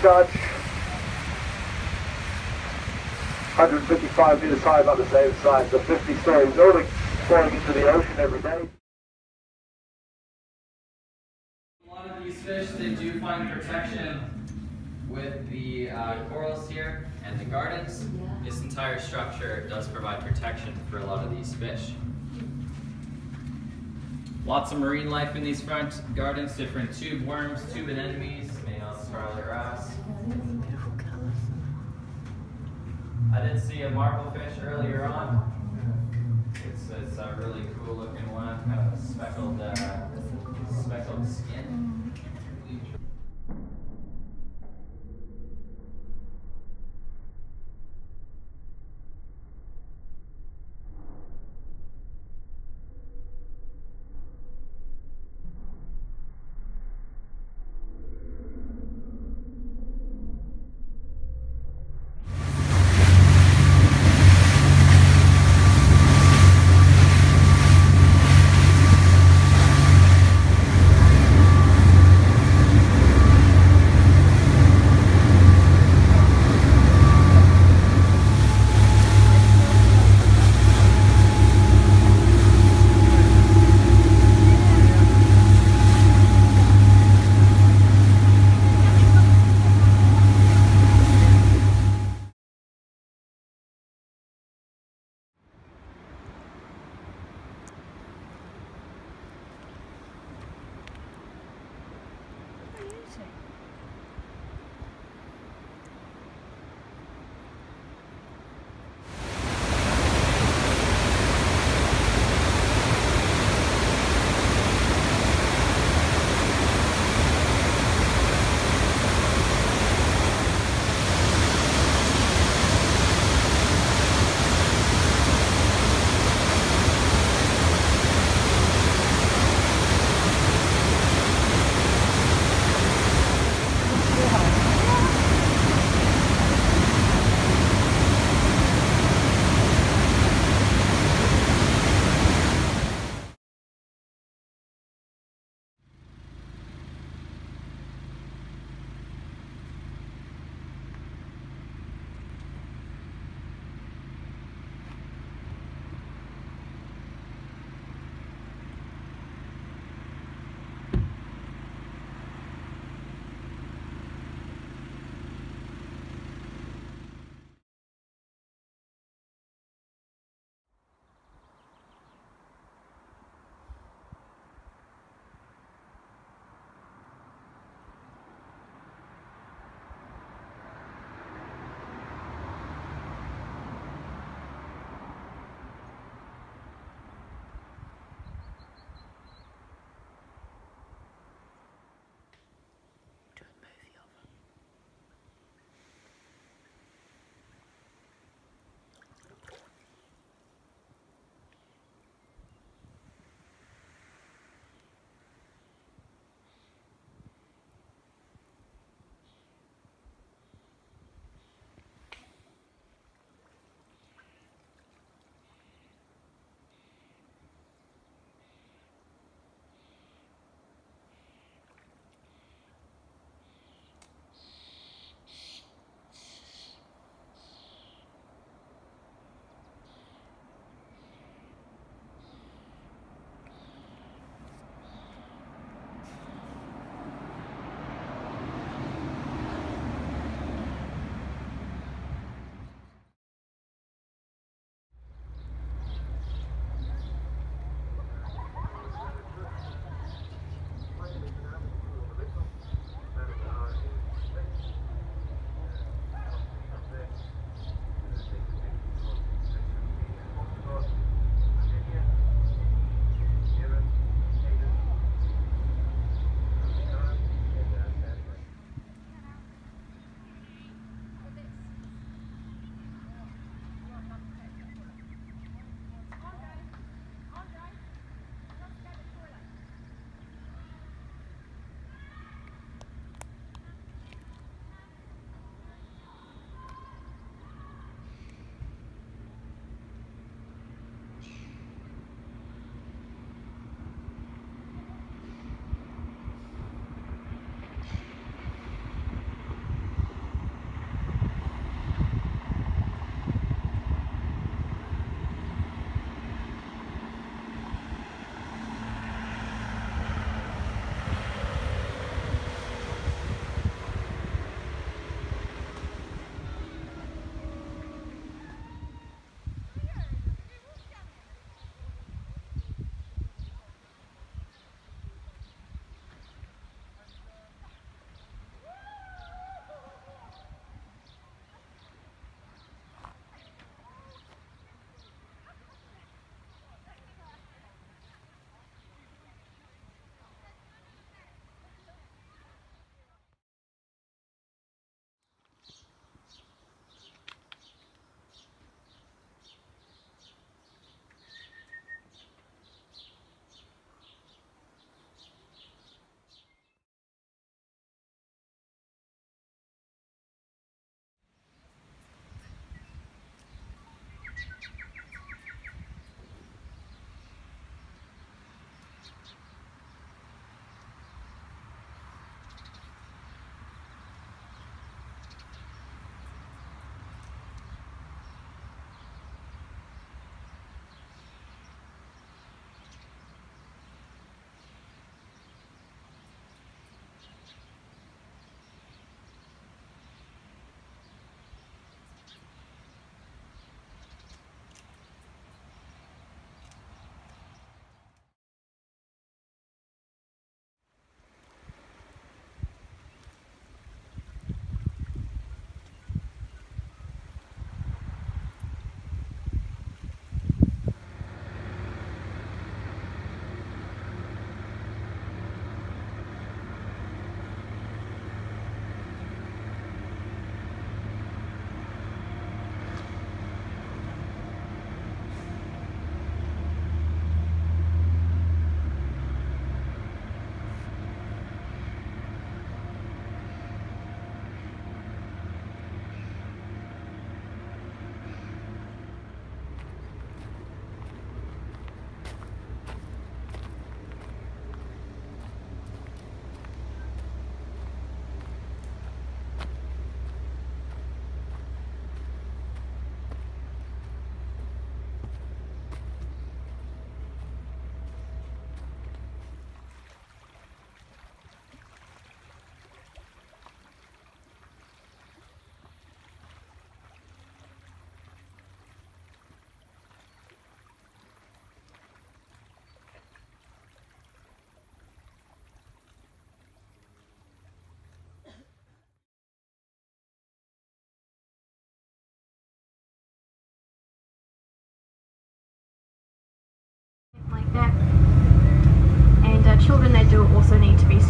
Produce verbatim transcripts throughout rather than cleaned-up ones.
charge. one hundred fifty-five meters high about the same size, the fifty story building falling into the ocean every day. A lot of these fish, they do find protection with the uh, corals here and the gardens. This entire structure does provide protection for a lot of these fish. Lots of marine life in these front gardens, different tube worms, tube anemones, male scarlet wrasse. I did see a marblefish earlier on. It's, it's a really cool looking one, kind of a speckled, uh, speckled skin.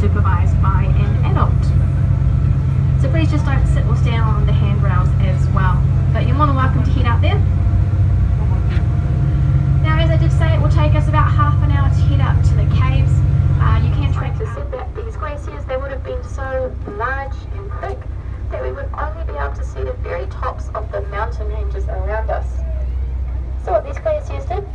supervised by an adult. So please just don't sit or stand on the handrails as well. But you're more than welcome to head out there. Now, as I did say, it will take us about half an hour to head up to the caves. Uh, you can try to see that these glaciers, they would have been so large and thick that we would only be able to see the very tops of the mountain ranges around us. So what these glaciers did